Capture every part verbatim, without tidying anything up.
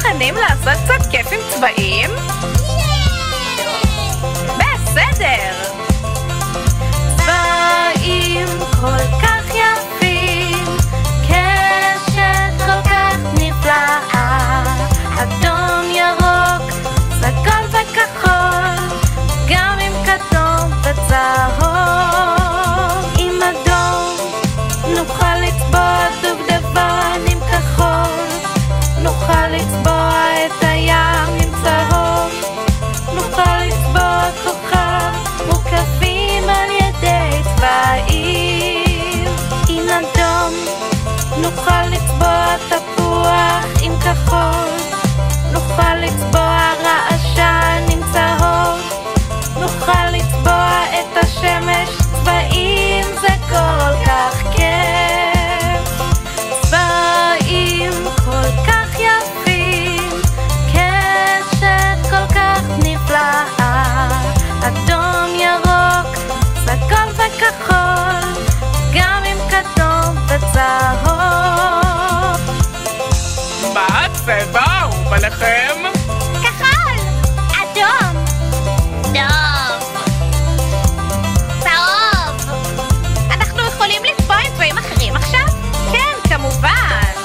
מוכנים לעשות קצת כיף עם צבעים? בסדר! צבעים כל כך יפים, קשת כל כך נפלאה, אדום, ירוק, סגול וכחול, גם עם כתום וצהוב. עם אדום נוכל לצבוע דובדבן, עם כחול נוכל לצבוע את הים, עם צהוב נוכל לצבוע כוכב, מוקפים על ידי צבעים. עם אדום נוכל לצבוע תפוח, עם כחול נוכל לצבוע רעשן, עם צהוב נוכל לצבוע את השמש. צבעים זה כל כך כיף, צבעים כל כך יפים, קשת כל כך נפלאה, אדום, ירוק, סגול וכחול, גם עם כתום וצהוב. מה הצבע האהוב עליכם? כחול, אדום, טוב, צהוב. אנחנו יכולים לצבוע עם צבעים אחרים עכשיו? כן, כמובן.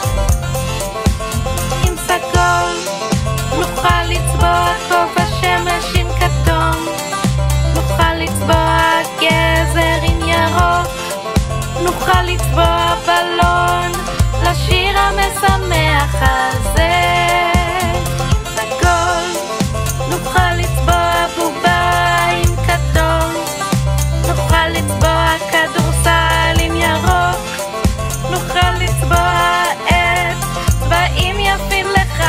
עם סגול נוכל לצבוע כובע שמש, עם כתום נוכל לצבוע גזר, עם ירוק נוכל לצבוע בלון לשיר המשמח הזה. עם סגול נוכל לצבוע בובה, עם כתום נוכל לצבוע כדורסל, עם ירוק נוכל לצבוע את צבעים יפים לך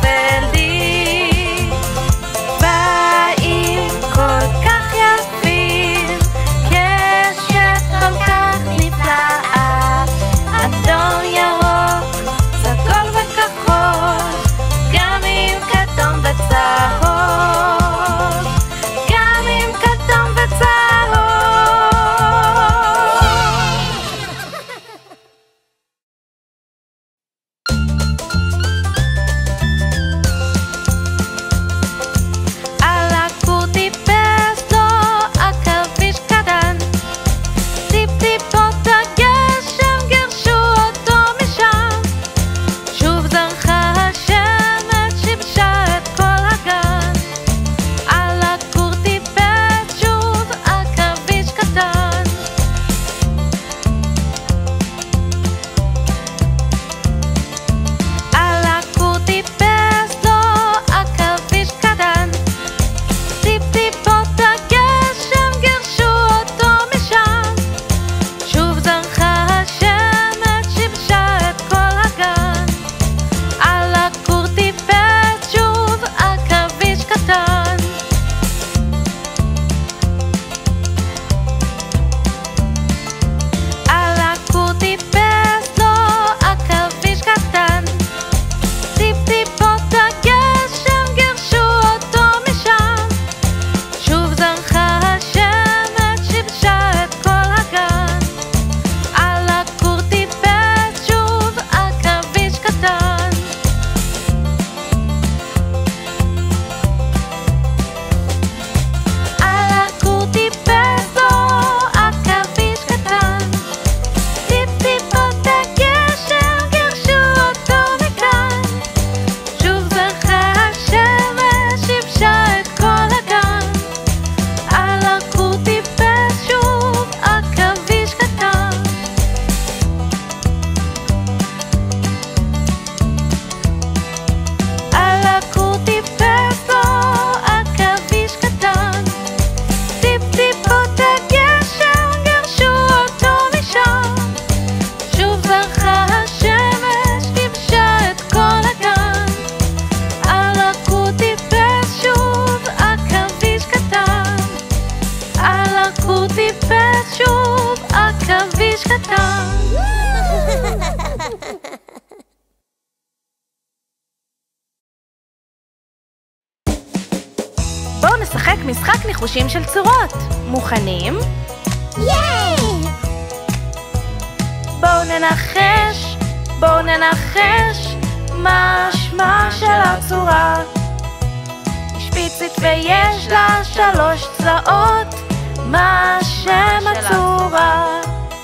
ולי. צבעים כל כך יפים, קשת כל כך נפלאה, אדום, ירוק, סגול וכחול, גם עם כתום וצהוב, גם עם כתום וצהוב. על הכור טיפס לו עכביש קטן, טיפ-טיפות הגשם גירשו אותו משם, שוב זרחה השמש, שיבשה את כל הגן. על הכור טיפס שוב עכביש קטן. על הכור טיפס לו עכביש קטן, טיפ-טיפות הגשם גירשו אותו משם, שוב זרחה השמש, שיבשה את כל הגן. על הכור טיפס שוב עכביש קטן. על הכור טיפס לו עכביש קטן, טיפ-טיפות הגשם גירשו אותו משם, שוב זרחה השמש, שיבשה את כל הגן. על הכור טיפס שוב עכביש קטן. על הכור טיפס לו עכביש קטן, טיפ-טיפות הגשם גירשו אותו מכאן, שוב זרחה השמש, שיבשה את כל הגן. על הכור טיפס שוב עכביש קטן. על הכור טיפס לו עכביש קטן, טיפ-טיפות הגשם גירשו אותו משם, שוב זרחה השמש, שיבשה את כל הגן. על הכור טיפס שוב עכביש קטן. על הכור טיפס שוב עכביש קטן. בואו נשחק משחק ניחושים של צורות. מוכנים? ייי! בואו ננחש, בואו ננחש מה שמו שמה של הצורה. היא שפיצית ויש לה שלוש צלעות, מה שם הצורה?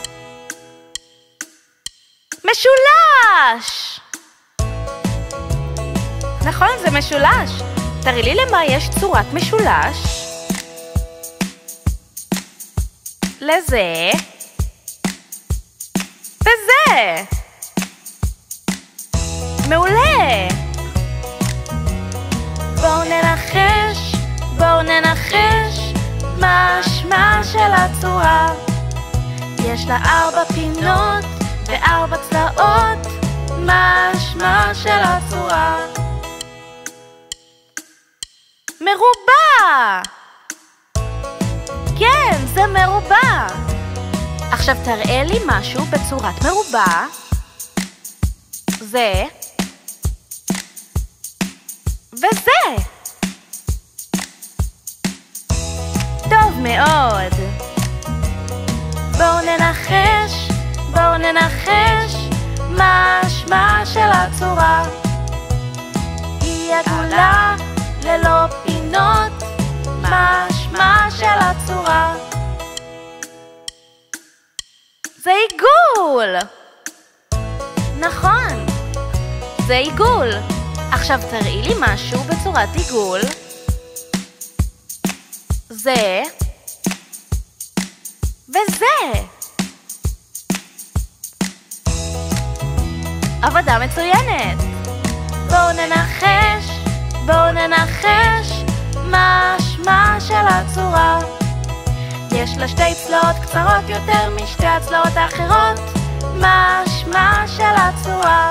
משולש! נכון, זה משולש. תראי לי למה יש צורת משולש. לזה וזה. מעולה. בואו ננחש, בואו ננחש מה שמה של הצורה. יש לה ארבע פינות וארבע צלעות, מה שמה של הצורה? מרובע! כן, זה מרובע. עכשיו תראה לי משהו בצורת מרובע. זה וזה. טוב מאוד. בואו ננחש, בואו ננחש מה שמה של הצורה. היא עגולה ללא פינות, מה שמה של הצורה? זה עיגול! נכון, זה עיגול. עכשיו תראי לי משהו בצורת עיגול. זה וזה. עבודה מצוינת. בואו ננחש, בואו ננחש מה שמה של הצורה. יש לה שתי צלעות קצרות יותר משתי הצלעות האחרות, מה שמה של הצורה?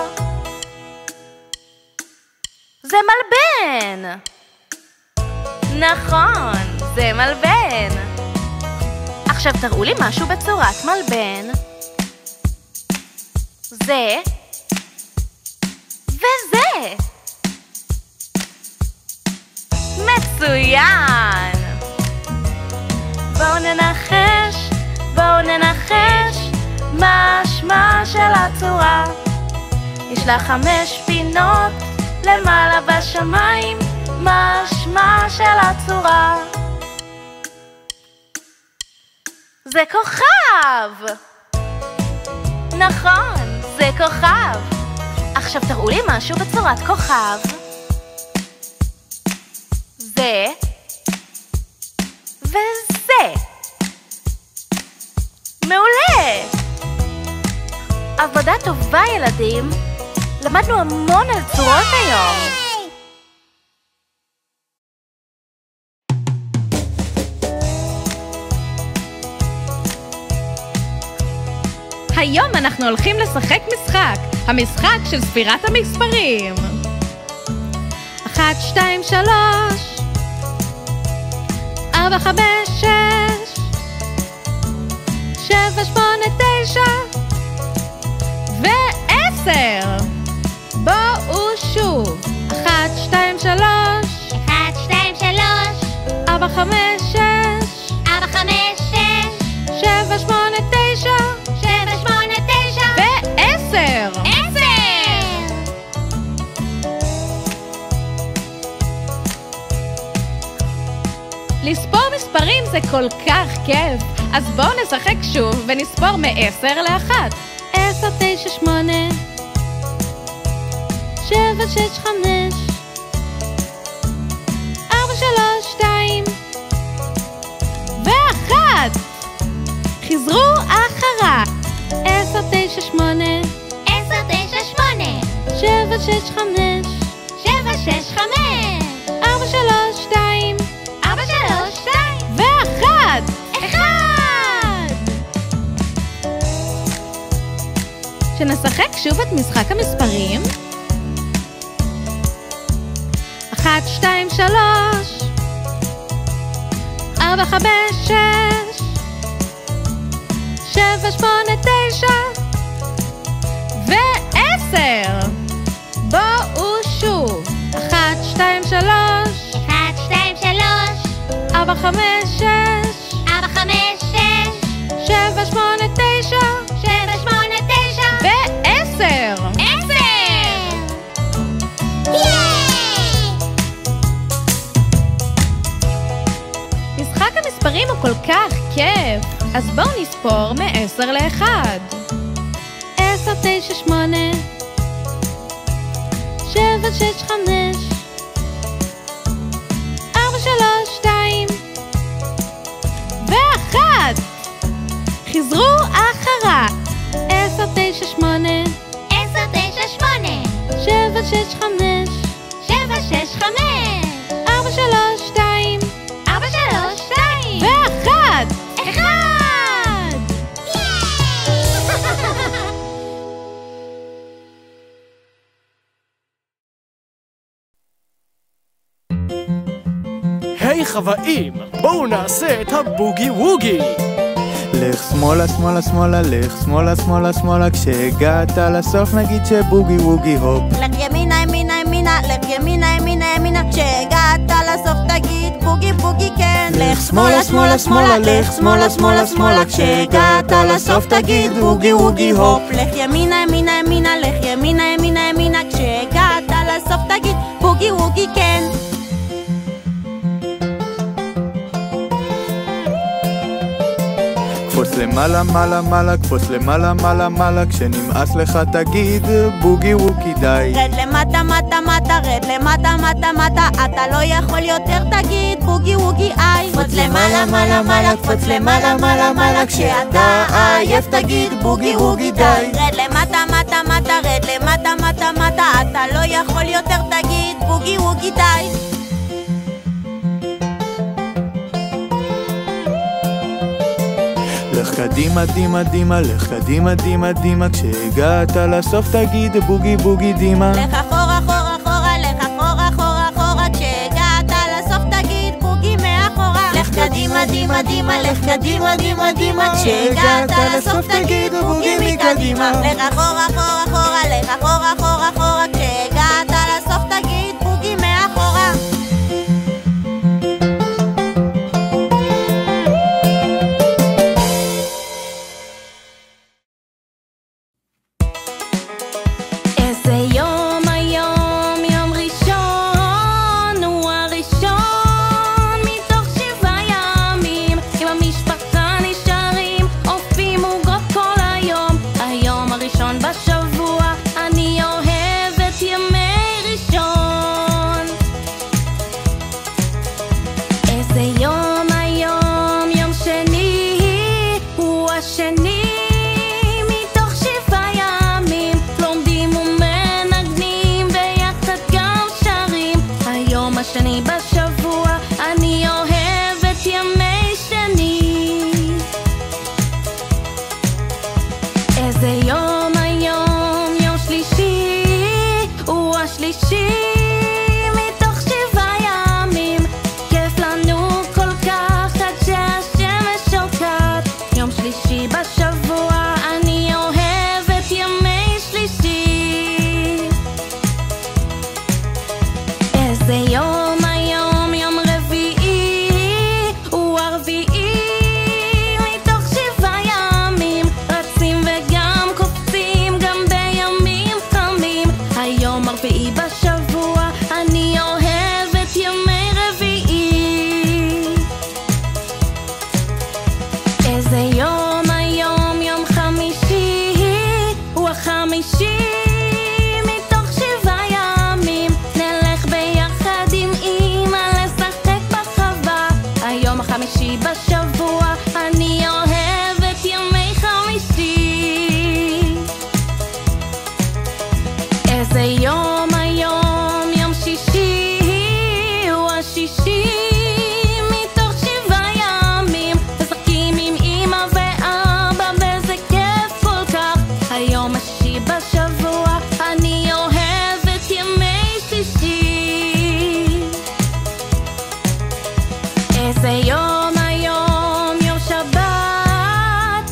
זה מלבן! נכון, זה מלבן. עכשיו תראו לי משהו בצורת מלבן. זה וזה. מצוין! בואו ננחש, בואו ננחש מה שמה של הצורה. יש לה חמש פינות למעלה בשמיים, מה שמה של הצורה? זה כוכב! נכון, זה כוכב. עכשיו תראו לי משהו בצורת כוכב. זה וזה. מעולה! עבודה טובה ילדים. למדנו המון על צורות היום. היום אנחנו הולכים לשחק משחק, המשחק של ספירת המספרים. אחת, שתיים, שלוש, ארבע, חמש, שש, שבע, שמונה, תשע ועשר. בואו שוב. אחת, שתיים, שלוש, אחד, שתיים, שלוש, ארבע, חמש, שש, ארבע, חמש, שש, שבע, שמונה, תשע שבע, שמונה, תשע ועשר. עשר! לספור מספרים זה כל כך כיף, אז בואו נשחק שוב ונספור מעשר לאחת. עשר, תשע, שמונה, שבע, שש, חמש, ארבע, שלוש, שתיים ואחת. חזרו אחריי. עשר, תשע, שמונה, עשר, תשע, שמונה, שבע, שש, חמש, שבע, שש, חמש, ארבע, שלוש, שתיים ארבע, שלוש, שתיים ואחת. אחד! שנשחק שוב את משחק המספרים. אחת, שתיים, שלוש, ארבע, חמש, שש, שבע, שמונה, תשע ועשר. בואו שוב. אחת, שתיים, שלוש, אחד, שתיים, שלוש, ארבע, חמש, שש, ארבע, חמש, שש, שבע, שמונה, תשע שבע, שמונה, תשע ועשר. עשר! כיף! אז בואו נספור מעשר לאחד. עשר, תשע, שמונה, שבע, שש, חמש, ארבע, שלוש, שתיים, ואחת! חזרו אחרה. עשר, תשע, שמונה, עשר, תשע, שמונה, שבע, שש, חמש, שבע, שש, חמש, ארבע, שלוש, שתיים, ארבע, שלוש, שתיים, ואחת! אחד! היי חוואים, בואו נעשה את הבוגי ווגי. לך שמאלה שמאלה שמאלה, לך שמאלה שמאלה שמאלה, כשהגעת לסוף נגיד שבוגי ווגי הופ. לך ימינה ימינה ימינה, לך ימינה ימינה ימינה, כשהגעת לסוף תגיד בוגי בוגי כן. לך שמאלה שמאלה שמאלה, לך שמאלה שמאלה שמאלה, כשהגעת לסוף תגיד בוגי ווגי הופ. לך ימינה ימינה ימינה, לך ימינה ימינה ימינה, כשהגעת לסוף תגיד בוגי ווגי כן. קפוץ למעלה מעלה מעלה, קפוץ למעלה מעלה מעלה, כשנמאס לך תגיד בוגי ווגי די. רד למטה מטה מטה, רד למטה מטה מטה, אתה לא יכול יותר תגיד בוגי ווגי איי. קפוץ למעלה מעלה מעלה, קפוץ למעלה מעלה מעלה, כשאתה עייף תגיד בוגי ווגי די. רד למטה מטה מטה, רד למטה מטה מטה, אתה לא יכול יותר תגיד בוגי ווגי די. לך קדימה דימה דימה, לך קדימה דימה דימה, כשהגעת לסוף תגיד בוגי בוגי דימה. לך אחורה אחורה אחורה, לך אחורה אחורה אחורה, כשהגעת לסוף תגיד בוגי מאחורה. לך קדימה דימה דימה, לך קדימה דימה דימה, כשהגעת לסוף תגיד בוגי מקדימה. לך אחורה אחורה אחורה, לך אחורה אחורה אחורה, כשהגעת לסוף תגיד בוגי מאחורה.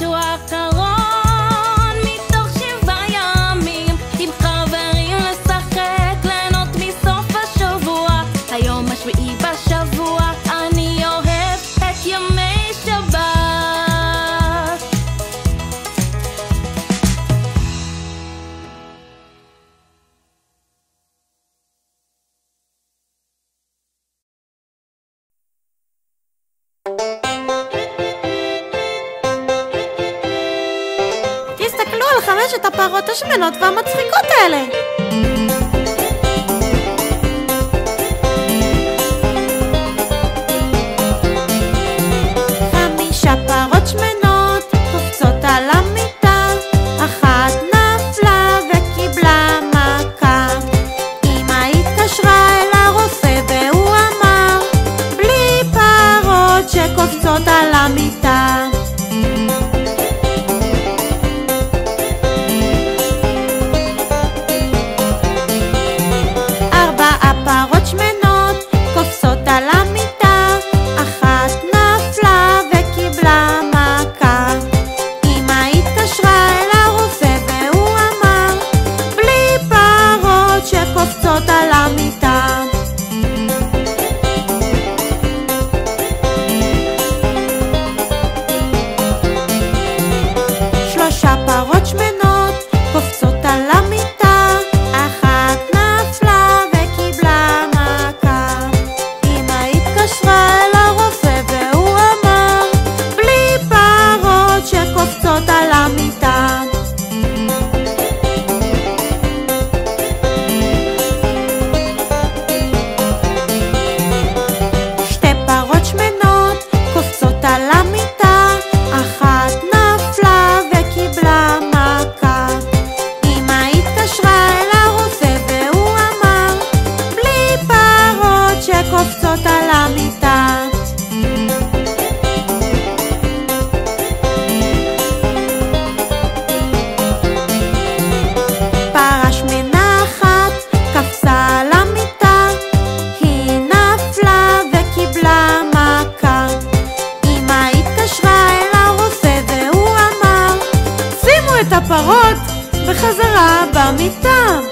מתוך שבעה ימים עם חברים לשחק יש את הפרות השמנות והמצחיקות האלה? חמישה פרות שמנות קופצות על המיטה, אחת נפלה וקיבלה מכה. אמא התקשרה אל הרופא והוא אמר, בלי פרות שקופצות על המיטה. ארבעה פרות שמנות קופצות על המיטה, אחת נפלה וקיבלה מכה. אמא התקשרה אל הרופא והוא אמר, בלי פרות שקופצות על המיטה. שלושה פרות שמנות קופצות על המיטה, אחת נפלה וקיבלה מכה. אמא התקשרה אל הרופא והוא אמר, בלי פרות שקופצות על המיטה. שתי פרות שמנות קופצות על המיטה, אחת נפלה וקיבלה מכה. אמא התקשרה אל הרופא והוא אמר, בלי פרות שקופצות על המיטה. פרה שמנה אחת קפצה על המיטה, היא נפלה וקיבלה מכה. אמא התקשרה אל הרופא והוא אמר, שימו את הפרות בחזרה במיטה.